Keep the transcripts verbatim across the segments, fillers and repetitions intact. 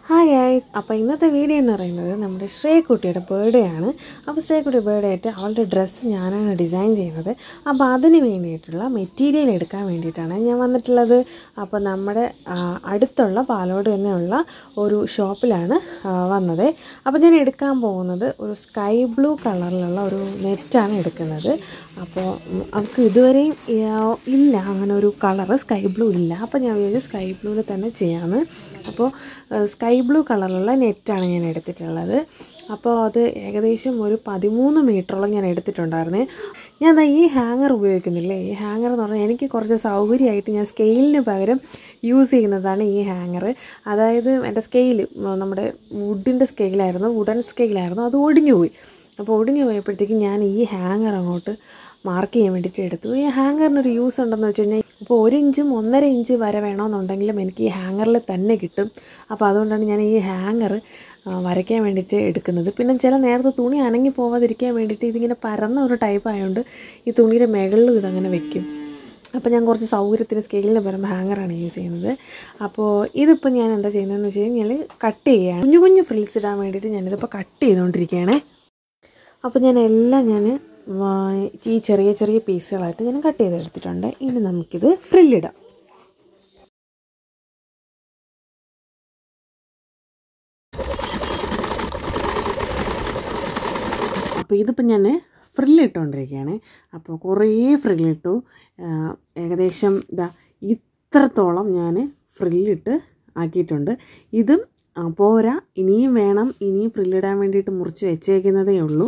Hi guys, അപ്പോൾ ഇന്നത്തെ video എന്ന് പറയുന്നത് നമ്മുടെ ശ്രേയക്കുട്ടിയുടെ ബർത്ത്ഡേ ആണ്. അപ്പോൾ ശ്രേയക്കുട്ടി ബർത്ത്ഡേ ആയിട്ട് അവളുടെ ഡ്രസ്സ് ഞാനാണ് ഡിസൈൻ ചെയ്യുന്നത്. അപ്പോൾ അതിന് വേണ്ടിയിട്ടുള്ള മെറ്റീരിയൽ എടുക്കാൻ വേണ്ടിയിട്ടാണ് ഞാൻ വന്നിട്ടുള്ളത്. അപ്പോൾ നമ്മുടെ അടുത്തുള്ള പാലോട് തന്നെയുള്ള ഒരു ഷോപ്പിലാണ് വന്നത്. അപ്പോൾ ഞാൻ എടുക്കാൻ പോകുന്നത് ഒരു സ്കൈ ബ്ലൂ കളറിലുള്ള ഒരു നെറ്റാണ് എടുക്കുന്നത്. അപ്പോൾ അവർക്ക് ഇതുവരെയും ഇല്ല അങ്ങനെ ഒരു കളറ്, സ്കൈ ബ്ലൂ ഇല്ല. അപ്പോൾ ഞാൻ വിചാരിച്ചു സ്കൈ ബ്ലൂവിൽ തന്നെ ചെയ്യാമെന്ന്. അപ്പോൾ സ്കൈ ബ്ലൂ കളറുള്ള നെറ്റാണ് ഞാൻ എടുത്തിട്ടുള്ളത്. അപ്പോൾ അത് ഏകദേശം ഒരു പതിമൂന്ന് മീറ്ററോളം ഞാൻ എടുത്തിട്ടുണ്ടായിരുന്നു. ഞാൻ ഈ ഹാങ്ങർ ഉപയോഗിക്കുന്നില്ലേ, ഈ ഹാങ്ങർ എന്ന് പറഞ്ഞാൽ എനിക്ക് കുറച്ച് സൗകര്യമായിട്ട് ഞാൻ സ്കെയിലിന് പകരം യൂസ് ചെയ്യുന്നതാണ് ഈ ഹാങ്ങർ. അതായത് എൻ്റെ സ്കെയിൽ നമ്മുടെ വുഡിൻ്റെ സ്കെയിലായിരുന്നു, വുഡൻ സ്കെയിലായിരുന്നു, അത് ഒടിഞ്ഞു പോയി. അപ്പോൾ ഒടിഞ്ഞു പോയപ്പോഴത്തേക്കും ഞാൻ ഈ ഹാങ്ങർ അങ്ങോട്ട് മാർക്ക് ചെയ്യാൻ വേണ്ടിയിട്ട് എടുത്തു. ഈ ഹാങ്ങറിനൊരു യൂസ് ഉണ്ടെന്ന് വെച്ച് കഴിഞ്ഞാൽ ഇപ്പോൾ ഒരു ഇഞ്ചും ഒന്നര ഇഞ്ച് വരെ വേണമെന്നുണ്ടെങ്കിലും എനിക്ക് ഈ ഹാങ്ങറിൽ തന്നെ കിട്ടും. അപ്പോൾ അതുകൊണ്ടാണ് ഞാൻ ഈ ഹാങ്ങർ വരയ്ക്കാൻ വേണ്ടിയിട്ട് എടുക്കുന്നത്. പിന്നെ ചില നേരത്തെ തുണി അനങ്ങി പോവാതിരിക്കാൻ വേണ്ടിയിട്ട് ഇതിങ്ങനെ പരന്ന ഒരു ടൈപ്പ് ആയതുകൊണ്ട് ഈ തുണിയുടെ മുകളിലും ഇതങ്ങനെ വെക്കും. അപ്പോൾ ഞാൻ കുറച്ച് സൗകര്യത്തിന് സ്കെയിലിന് പകരം ഹാങ്ങറാണ് യൂസ് ചെയ്യുന്നത്. അപ്പോൾ ഇതിപ്പോൾ ഞാൻ എന്താ ചെയ്യുന്നതെന്ന് വെച്ച് കഴിഞ്ഞാൽ കട്ട് ചെയ്യുകയാണ്. കുഞ്ഞു കുഞ്ഞു ഫ്രിൽസ് ഇടാൻ വേണ്ടിയിട്ട് ഞാനിതിപ്പോൾ കട്ട് ചെയ്തുകൊണ്ടിരിക്കുകയാണ്. അപ്പോൾ ഞാൻ എല്ലാം ഞാൻ ഈ ചെറിയ ചെറിയ പീസുകളായിട്ട് ഞാൻ കട്ട് ചെയ്തെടുത്തിട്ടുണ്ട്. ഇനി നമുക്കിത് ഫ്രില്ലിടാം. അപ്പോൾ ഇതിപ്പോൾ ഞാൻ ഫ്രില്ലിട്ടുകൊണ്ടിരിക്കുകയാണ്. അപ്പോൾ കുറേ ഫ്രില്ലിട്ടു. ഏകദേശം ഇതാ ഇത്രത്തോളം ഞാൻ ഫ്രില്ലിട്ട് ആക്കിയിട്ടുണ്ട്. ഇതും പോരാ, ഇനിയും വേണം. ഇനിയും ഫ്രില്ലിടാൻ വേണ്ടിയിട്ട് മുറിച്ച് വെച്ചേക്കുന്നതേ ഉള്ളൂ.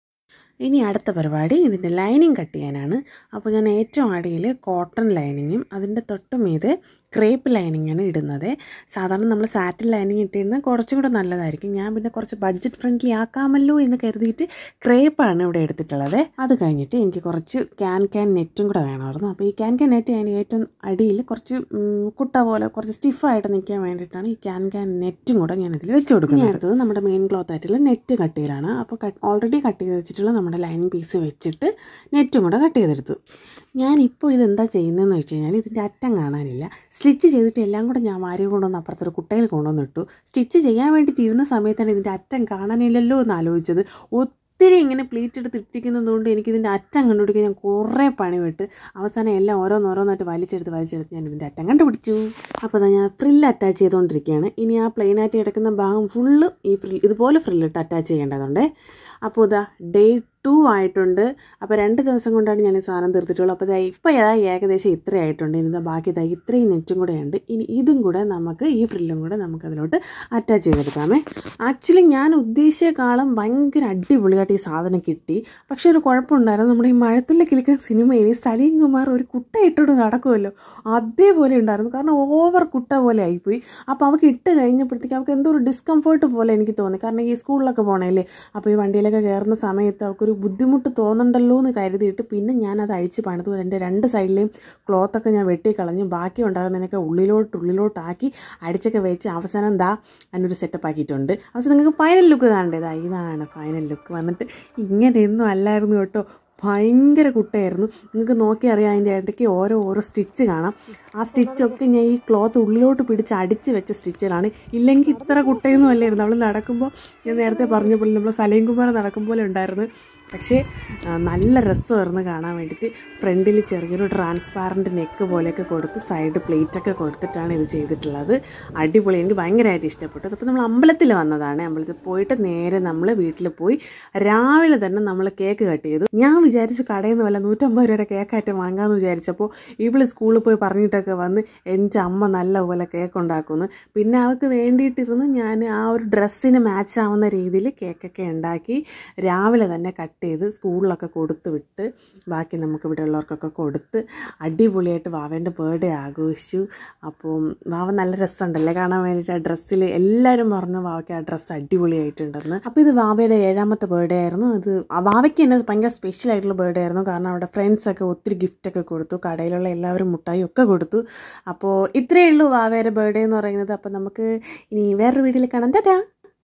ഇനി അടുത്ത പരിപാടി ഇതിൻ്റെ ലൈനിങ് കട്ട് ചെയ്യാനാണ്. അപ്പോൾ ഞാൻ ഏറ്റവും അടിയിൽ കോട്ടൺ ലൈനിങ്ങും അതിൻ്റെ തൊട്ട് മീതെ ക്രേപ്പ് ലൈനിങ്ങാണ് ഇടുന്നത്. സാധാരണ നമ്മൾ സാറ്റിൻ ലൈനിങ് ഇട്ടിരുന്നാൽ കുറച്ചും കൂടെ നല്ലതായിരിക്കും. ഞാൻ പിന്നെ കുറച്ച് ബഡ്ജറ്റ് ഫ്രണ്ട്ലി ആക്കാമല്ലോ എന്ന് കരുതിയിട്ട് ക്രേപ്പാണ് ഇവിടെ എടുത്തിട്ടുള്ളത്. അത് കഴിഞ്ഞിട്ട് എനിക്ക് കുറച്ച് ക്യാൻ ക്യാൻ നെറ്റും കൂടെ വേണമായിരുന്നു. അപ്പോൾ ഈ ക്യാൻ ക്യാൻ നെറ്റ് അതിന് ഏറ്റവും അടിയിൽ കുറച്ച് കുട്ട പോലെ കുറച്ച് സ്റ്റിഫായിട്ട് നിൽക്കാൻ വേണ്ടിയിട്ടാണ് ഈ ക്യാൻ ക്യാൻ നെറ്റും കൂടെ ഞാൻ ഇതിൽ വെച്ച് കൊടുക്കുന്നത്. അടുത്തത് നമ്മുടെ മെയിൻ ക്ലോത്ത് ആയിട്ടുള്ള നെറ്റ് കട്ട് ചെയ്യലാണ്. അപ്പോൾ ഓൾറെഡി കട്ട് ചെയ്ത് വെച്ചിട്ടുള്ള നമ്മുടെ ലൈനിങ് പീസ് വെച്ചിട്ട് നെറ്റും കൂടെ കട്ട് ചെയ്തെടുത്തു. ഞാനിപ്പോൾ ഇതെന്താ ചെയ്യുന്നതെന്ന് വെച്ച് കഴിഞ്ഞാൽ ഇതിൻ്റെ അറ്റം കാണാനില്ല. സ്റ്റിച്ച് ചെയ്തിട്ട് എല്ലാം കൂടെ ഞാൻ വാരി കൊണ്ടുവന്ന് അപ്പുറത്തൊരു കുട്ടയിൽ കൊണ്ടുവന്നിട്ടു. സ്റ്റിച്ച് ചെയ്യാൻ വേണ്ടിയിട്ട് ഇരുന്ന സമയത്താണ് ഇതിൻ്റെ അറ്റം കാണാനില്ലല്ലോ എന്ന് ആലോചിച്ചത്. ഒത്തിരി ഇങ്ങനെ പ്ലീറ്റ് എടുത്ത് ഇട്ടിരിക്കുന്നത് കൊണ്ട് എനിക്കിതിൻ്റെ അറ്റം കണ്ടുപിടിക്കാൻ ഞാൻ കുറേ പണിവിട്ട് അവസാനം എല്ലാം ഓരോന്നോരോന്നായിട്ട് വലിച്ചെടുത്ത് വലിച്ചെടുത്ത് ഞാൻ ഇതിൻ്റെ അറ്റം കണ്ടുപിടിച്ചു. അപ്പോൾ അതാ ഞാൻ ഫ്രില്ല് അറ്റാച്ച് ചെയ്തുകൊണ്ടിരിക്കുകയാണ്. ഇനി ആ പ്ലെയിനായിട്ട് കിടക്കുന്ന ഭാഗം ഫുള്ള് ഈ ഫ്രിൽ ഇതുപോലെ ഫ്രില്ലിട്ട് അറ്റാച്ച് ചെയ്യേണ്ടതുണ്ട്. അപ്പോൾ ഇതാ ഡേ ടു ആയിട്ടുണ്ട്. അപ്പോൾ രണ്ട് ദിവസം കൊണ്ടാണ് ഞാൻ ഈ സാധനം തീർത്തിട്ടുള്ളൂ. അപ്പോൾ ഇതാ ഇപ്പോൾ ഏതാ ഏകദേശം ഇത്ര ആയിട്ടുണ്ട്. ഇനി ഇതാ ബാക്കി ഇതാ ഇത്രയും നെറ്റും കൂടെ ഉണ്ട്. ഇനി ഇതും കൂടെ നമുക്ക് ഈ ഫ്രില്ലും കൂടെ നമുക്കതിലോട്ട് അറ്റാച്ച് ചെയ്തെടുക്കാമേ. ആക്ച്വലി ഞാൻ ഉദ്ദേശിച്ചേക്കാളും ഭയങ്കര അടിപൊളിയായിട്ട് ഈ സാധനം കിട്ടി. പക്ഷേ ഒരു കുഴപ്പമുണ്ടായിരുന്നു. നമ്മുടെ ഈ മഴത്തുള്ളി കിളിക്കുന്ന സിനിമയിൽ സലീം കുമാർ ഒരു കുട്ട ഇട്ടോട് നടക്കുമല്ലോ, അതേപോലെ ഉണ്ടായിരുന്നു. കാരണം ഓവർ കുട്ട പോലെ ആയിപ്പോയി. അപ്പോൾ അവൾക്ക് ഇട്ട് കഴിഞ്ഞപ്പോഴത്തേക്ക് അവൾക്ക് എന്തോ ഒരു ഡിസ്കംഫേർട്ട് പോലെ എനിക്ക് തോന്നി. കാരണം ഈ സ്കൂളിലൊക്കെ പോകണമല്ലേ, അപ്പോൾ ഈ വണ്ടിയിലൊക്കെ കയറുന്ന സമയത്ത് അവൾക്കൊരു ബുദ്ധിമുട്ട് തോന്നണ്ടല്ലോ എന്ന് കരുതിയിട്ട് പിന്നെ ഞാനത് അഴിച്ച് പണിതു. എൻ്റെ രണ്ട് സൈഡിലെയും ക്ലോത്തൊക്കെ ഞാൻ വെട്ടിക്കളഞ്ഞ് ബാക്കി ഉണ്ടാകുന്നതിനൊക്കെ ഉള്ളിലോട്ട് ഉള്ളിലോട്ടാക്കി അടിച്ചൊക്കെ വെച്ച് അവസാനം എന്താ അതിനൊരു സെറ്റപ്പ് ആക്കിയിട്ടുണ്ട്. അവസാനം നിങ്ങൾക്ക് ഫൈനൽ ലുക്ക് കാണേണ്ടതാ. ഇതാണ് ഫൈനൽ ലുക്ക്. വന്നിട്ട് ഇങ്ങനെയൊന്നും അല്ലായിരുന്നു കേട്ടോ, ഭയങ്കര കുട്ടയായിരുന്നു. നിങ്ങൾക്ക് നോക്കി അറിയാം, അതിൻ്റെ ഇടയ്ക്ക് ഓരോ ഓരോ സ്റ്റിച്ച് കാണാം. ആ സ്റ്റിച്ചൊക്കെ ഞാൻ ഈ ക്ലോത്ത് ഉള്ളിലോട്ട് പിടിച്ച് അടിച്ച് വെച്ച സ്റ്റിച്ചുകളാണ്. ഇല്ലെങ്കിൽ ഇത്ര കുട്ടയൊന്നും അല്ലായിരുന്നു. അവൾ നടക്കുമ്പോൾ ഞാൻ നേരത്തെ പറഞ്ഞ പോലെ നമ്മൾ സലീം കുമാർ നടക്കും പോലെ ഉണ്ടായിരുന്നു. പക്ഷേ നല്ല രസമായിരുന്നു കാണാൻ വേണ്ടിയിട്ട്. ഫ്രണ്ടിൽ ചെറിയൊരു ട്രാൻസ്പാരൻറ്റ് നെക്ക് പോലെയൊക്കെ കൊടുത്ത് സൈഡ് പ്ലേറ്റൊക്കെ കൊടുത്തിട്ടാണ് ഇത് ചെയ്തിട്ടുള്ളത്. അടിപൊളി, എനിക്ക് ഭയങ്കരമായിട്ട് ഇഷ്ടപ്പെട്ടു. അപ്പോൾ നമ്മൾ അമ്പലത്തിൽ വന്നതാണ്. അമ്പലത്തിൽ പോയിട്ട് നേരെ നമ്മൾ വീട്ടിൽ പോയി രാവിലെ തന്നെ നമ്മൾ കേക്ക് കട്ട് ചെയ്തു. ഞാൻ വിചാരിച്ചു കടയിൽ നിന്ന് വല്ല നൂറ്റമ്പത് രൂപ കേക്കായിട്ട് വാങ്ങാമെന്ന് വിചാരിച്ചപ്പോൾ ഇവള് സ്കൂളിൽ പോയി പറഞ്ഞിട്ടൊക്കെ വന്ന് എൻ്റെ അമ്മ നല്ലപോലെ കേക്ക് ഉണ്ടാക്കുന്നു. പിന്നെ അവൾക്ക് വേണ്ടിയിട്ടിരുന്ന് ഞാൻ ആ ഒരു ഡ്രസ്സിന് മാച്ച് ആവുന്ന രീതിയിൽ കേക്കൊക്കെ ഉണ്ടാക്കി രാവിലെ തന്നെ കട്ട് ചെയ്ത് സ്കൂളിലൊക്കെ കൊടുത്ത് വിട്ട് ബാക്കി നമുക്ക് ഇവിടെ ഉള്ളവർക്കൊക്കെ കൊടുത്ത് അടിപൊളിയായിട്ട് വാവേൻ്റെ ബർത്ത്ഡേ ആഘോഷിച്ചു. അപ്പോൾ വാവ നല്ല രസമുണ്ടല്ലേ കാണാൻ വേണ്ടിയിട്ട്. ആ ഡ്രസ്സിൽ എല്ലാവരും പറഞ്ഞു വാവയ്ക്ക് ആ ഡ്രസ്സ് അടിപൊളിയായിട്ടുണ്ടെന്ന്. അപ്പോൾ ഇത് വാവയുടെ ഏഴാമത്തെ ബർത്ത്ഡേ ആയിരുന്നു. അത് വാവയ്ക്ക് തന്നെ ഭയങ്കര സ്പെഷ്യൽ ആയിട്ടുള്ള ബർത്ത്ഡേ ആയിരുന്നു. കാരണം അവിടെ ഫ്രണ്ട്സൊക്കെ ഒത്തിരി ഗിഫ്റ്റൊക്കെ കൊടുത്തു, കടയിലുള്ള എല്ലാവരും മുട്ടായി ഒക്കെ കൊടുത്തു. അപ്പോൾ ഇത്രയേ ഉള്ളൂ വാവയുടെ ബർത്ത്ഡേ എന്ന് പറയുന്നത്. അപ്പോൾ നമുക്ക് ഇനി വേറൊരു വീഡിയോയിൽ കാണാം. ടാറ്റാ.